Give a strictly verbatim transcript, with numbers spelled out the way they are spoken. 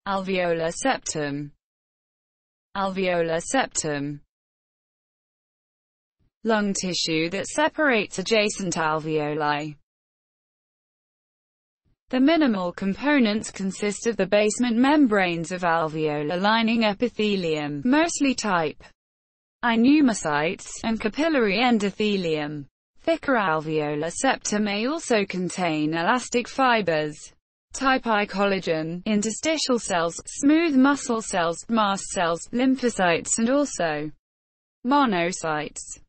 alveolar septum, alveolar septum. Lung tissue that separates adjacent alveoli. The minimal components consist of the basement membranes of alveolar-lining epithelium, mostly type I pneumocytes, and capillary endothelium. Thicker alveolar septa may also contain elastic fibers, type I collagen, interstitial cells, smooth muscle cells, mast cells, lymphocytes and also monocytes.